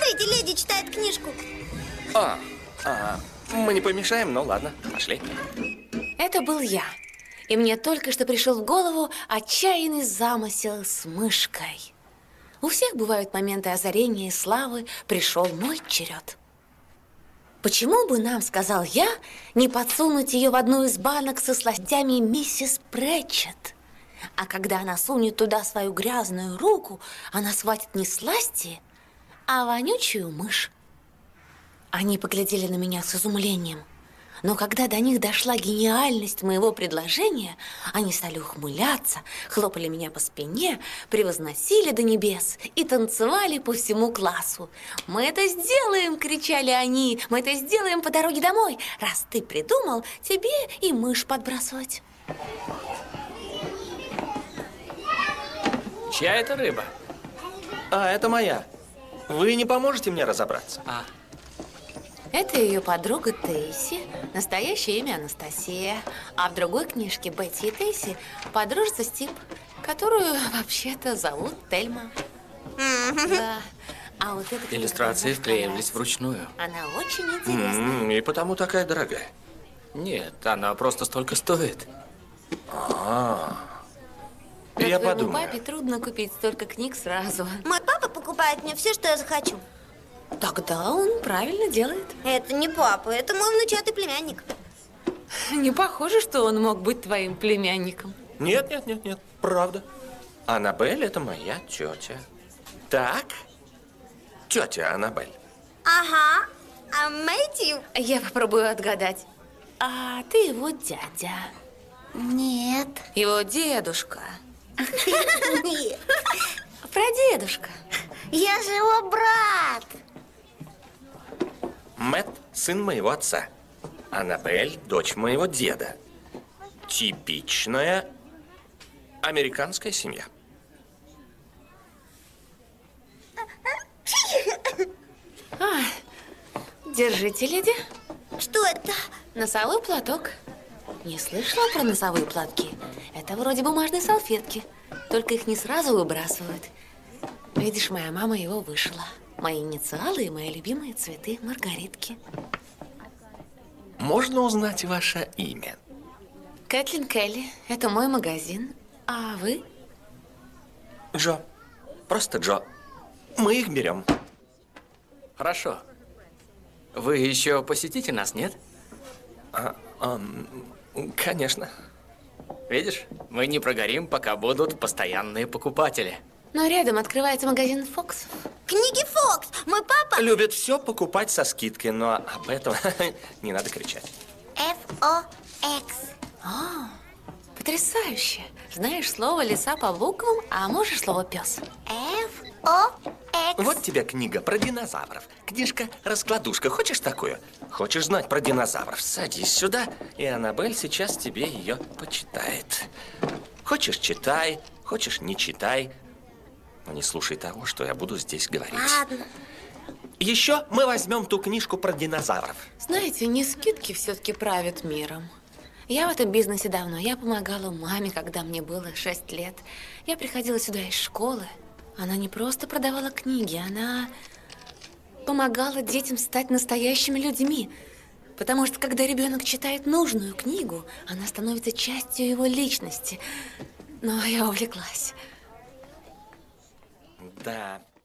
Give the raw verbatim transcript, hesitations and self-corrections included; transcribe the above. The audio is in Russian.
Смотрите, леди читает книжку. А, а, мы не помешаем, но ладно, пошли. Это был я. И мне только что пришел в голову отчаянный замысел с мышкой. У всех бывают моменты озарения и славы. Пришел мой черед. Почему бы нам, сказал я, не подсунуть ее в одну из банок со сластями миссис Претчет? А когда она сунет туда свою грязную руку, она схватит не сласти, а вонючую мышь. Они поглядели на меня с изумлением. Но когда до них дошла гениальность моего предложения, они стали ухмыляться, хлопали меня по спине, превозносили до небес и танцевали по всему классу. «Мы это сделаем!» – кричали они. «Мы это сделаем по дороге домой! Раз ты придумал, тебе и мышь подбрасывать!» Чья это рыба? А, это моя. Вы не поможете мне разобраться? А. Это ее подруга Тейси, настоящее имя Анастасия. А в другой книжке Бетти и Тейси подружится Стип, которую вообще-то зовут Тельма. Да. А вот эта иллюстрации вклеивались вручную. Она очень интересная. Mm, и потому такая дорогая. Нет, она просто столько стоит. А, Но я твоему подумаю. папе трудно купить столько книг сразу. Мой папа покупает мне все, что я захочу. Тогда он правильно делает. Это не папа, это мой внучатый племянник. Не похоже, что он мог быть твоим племянником. Нет, нет, нет, нет, правда. Аннабель – это моя тетя. Так, тетя Аннабель. Ага, а Мэтью? Я попробую отгадать. А ты его дядя? Нет. Его дедушка? Нет. Прадедушка? Я же его брат. Мэтт – сын моего отца. Аннабель – дочь моего деда. Типичная американская семья. А, держите, леди. Что это? Носовой платок. Не слышала про носовые платки? Это вроде бумажной салфетки, только их не сразу выбрасывают. Видишь, моя мама его вышила. Мои инициалы и мои любимые цветы маргаритки. Можно узнать ваше имя? Кэтлин Келли. Это мой магазин. А вы? Джо. Просто Джо. Мы их берем. Хорошо. Вы еще посетите нас, нет? А, а, конечно. Видишь, мы не прогорим, пока будут постоянные покупатели. Но рядом открывается магазин Фокс. Книги Фокс. Мой папа... Любит все покупать со скидкой, но об этом не надо кричать. эф о экс. А, потрясающе. Знаешь слово «лиса» по буквам, а можешь слово «пес». эф о экс. Вот тебе книга про динозавров. Книжка-раскладушка. Хочешь такую? Хочешь знать про динозавров? Садись сюда, и Аннабель сейчас тебе ее почитает. Хочешь – читай, хочешь – не читай. Но не слушай того, что я буду здесь говорить. Ладно. Еще мы возьмем ту книжку про динозавров. Знаете, не скидки все-таки правят миром. Я в этом бизнесе давно. Я помогала маме, когда мне было шесть лет. Я приходила сюда из школы. Она не просто продавала книги, она помогала детям стать настоящими людьми. Потому что, когда ребенок читает нужную книгу, она становится частью его личности. Но я увлеклась. Да.